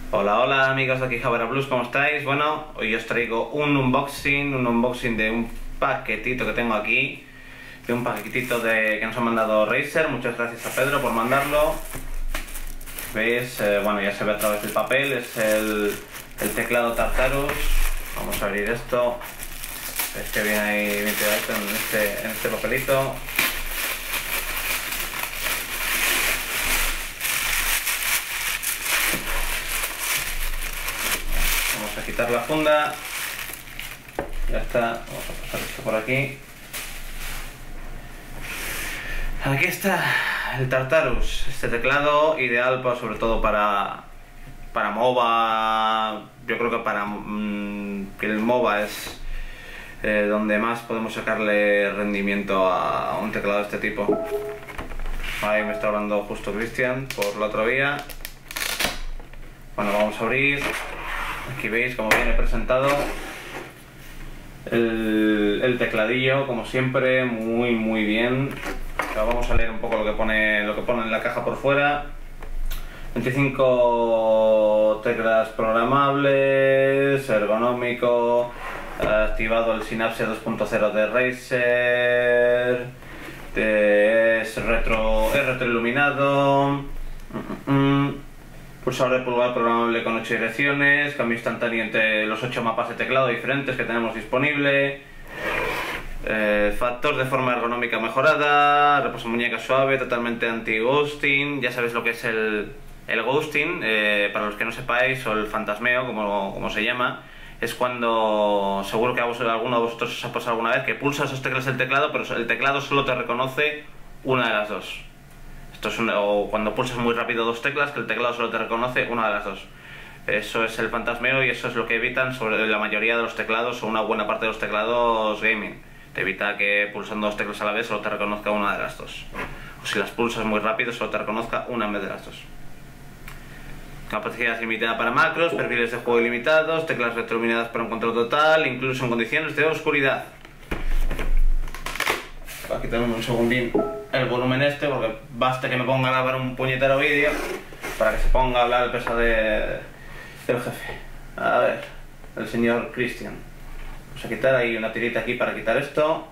Hola, hola amigos de aquí Jabara Plus, ¿cómo estáis? Bueno, hoy os traigo un unboxing de un paquetito que tengo aquí, de un paquetito que nos ha mandado Razer. Muchas gracias a Pedro por mandarlo. ¿Veis? Bueno, ya se ve a través del papel, es el teclado Tartarus. Vamos a abrir esto. Veis que viene ahí bien pegadito en este papelito. Vamos a quitar la funda. Ya está, vamos a pasar esto por aquí. Aquí está el Tartarus, este teclado ideal sobre todo para MOBA. Yo creo que que el MOBA es donde más podemos sacarle rendimiento a un teclado de este tipo. Ahí me está hablando justo Cristian por la otra vía. Bueno, vamos a abrir. Aquí veis cómo viene presentado el tecladillo, como siempre, muy bien. Vamos a leer un poco lo que pone en la caja por fuera. 25 teclas programables, ergonómico, activado el Synapse 2.0 de Razer, es retroiluminado, pulsador de pulgar programable con 8 direcciones, cambio instantáneo entre los 8 mapas de teclado diferentes que tenemos disponible. Factor de forma ergonómica mejorada, reposo muñeca suave, totalmente anti-ghosting. Ya sabéis lo que es el ghosting, para los que no sepáis, o el fantasmeo, como se llama. Es cuando, seguro que alguno de vosotros os ha pasado alguna vez, que pulsa esos teclas del teclado, pero el teclado solo te reconoce una de las dos. Esto es o cuando pulsas muy rápido dos teclas, que el teclado solo te reconoce una de las dos. Eso es el fantasmeo y eso es lo que evitan sobre la mayoría de los teclados, o una buena parte de los teclados gaming. Te evita que pulsando dos teclas a la vez solo te reconozca una de las dos. O si las pulsas muy rápido solo te reconozca una en vez de las dos. Capacidad limitada para macros, perfiles de juego ilimitados, teclas retroiluminadas para un control total, incluso en condiciones de oscuridad. Voy a quitarme un segundín el volumen porque basta que me ponga a grabar un puñetero vídeo para que se ponga a hablar el peso del jefe. A ver, el señor Christian. Vamos a quitar ahí una tirita aquí para quitar esto.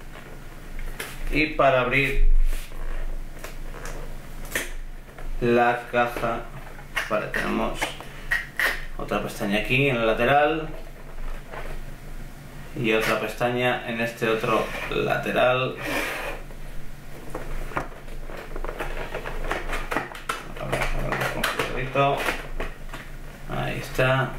Y para abrir la caja, vale, tenemos otra pestaña aquí en el lateral y otra pestaña en este otro lateral. Vamos a ver con cuidadito. Ahí está.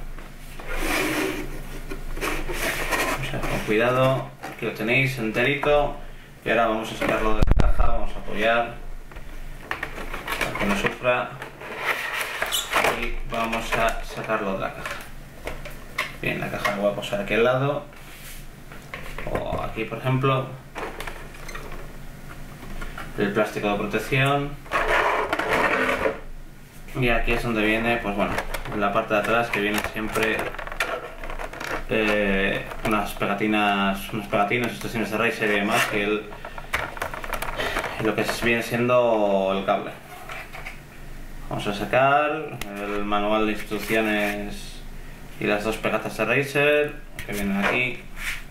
Con cuidado, aquí lo tenéis enterito. Y ahora vamos a sacarlo de la caja, vamos a apoyar para que no sufra y vamos a sacarlo de la caja. Bien, la caja la voy a posar aquí al lado o aquí, por ejemplo. El plástico de protección, y aquí es donde viene, pues bueno, en la parte de atrás, que viene siempre unas pegatinas, instrucciones de Razer y demás, que lo que viene siendo el cable. Vamos a sacar el manual de instrucciones y las dos pegatas de Razer que vienen aquí,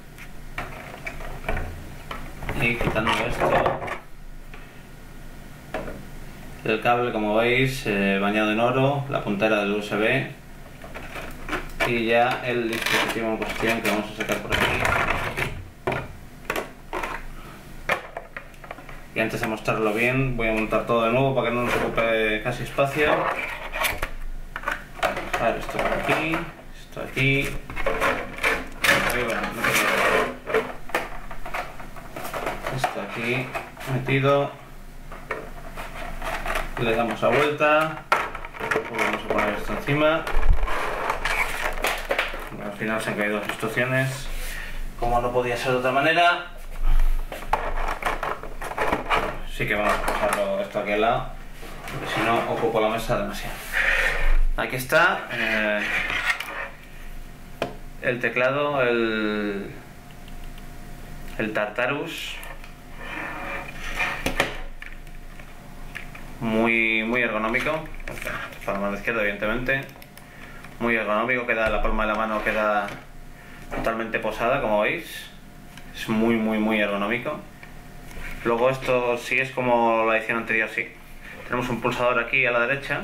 y quitando esto, el cable, como veis, bañado en oro, la puntera del USB y ya el dispositivo en cuestión, que vamos a sacar por aquí. Y antes de mostrarlo bien, voy a montar todo de nuevo para que no nos ocupe casi espacio. A ver, esto por aquí, esto aquí. Esto aquí metido. Le damos la vuelta. Vamos a poner esto encima. Al final se han caído las instrucciones, como no podía ser de otra manera. Sí que vamos a pasarlo esto aquí al lado, porque si no ocupo la mesa demasiado. Aquí está el teclado, el Tartarus, muy ergonómico, para la mano izquierda evidentemente. muy ergonómico, queda la palma de la mano queda totalmente posada, como veis. Es muy ergonómico. Luego esto sí es como la edición anterior, sí. Tenemos un pulsador aquí a la derecha,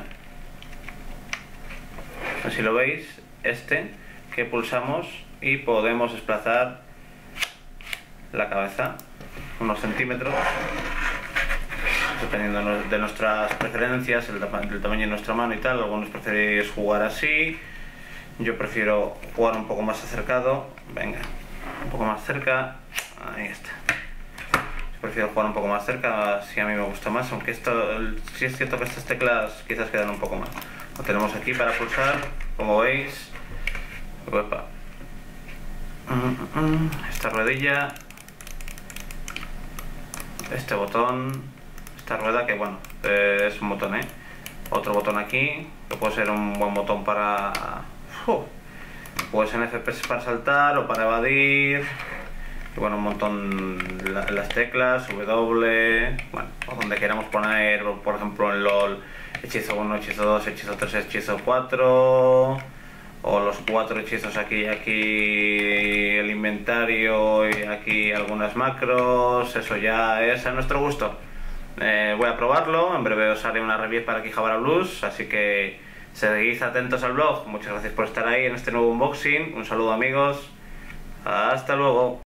así lo veis, que pulsamos y podemos desplazar la cabeza unos centímetros, dependiendo de nuestras preferencias, del tamaño de nuestra mano y tal. Algunos preferís jugar así, yo prefiero jugar un poco más acercado. Venga, un poco más cerca, ahí está. Prefiero jugar un poco más cerca, así a mí me gusta más, aunque esto, sí es cierto que estas teclas quizás quedan un poco más. Lo tenemos aquí para pulsar, como veis. Uepa. Esta ruedilla, este botón, esta rueda que bueno, es un botón, otro botón aquí, que puede ser un buen botón para... pues en FPS para saltar o para evadir. Y bueno, un montón las teclas, W, bueno, o donde queramos poner, por ejemplo en LOL, hechizo 1, hechizo 2, hechizo 3, hechizo 4, o los 4 hechizos aquí y aquí el inventario y aquí algunas macros. Eso ya es a nuestro gusto. Voy a probarlo, en breve os haré una review para Akihabara Blues, así que seguid atentos al blog. Muchas gracias por estar ahí en este nuevo unboxing, un saludo amigos, hasta luego.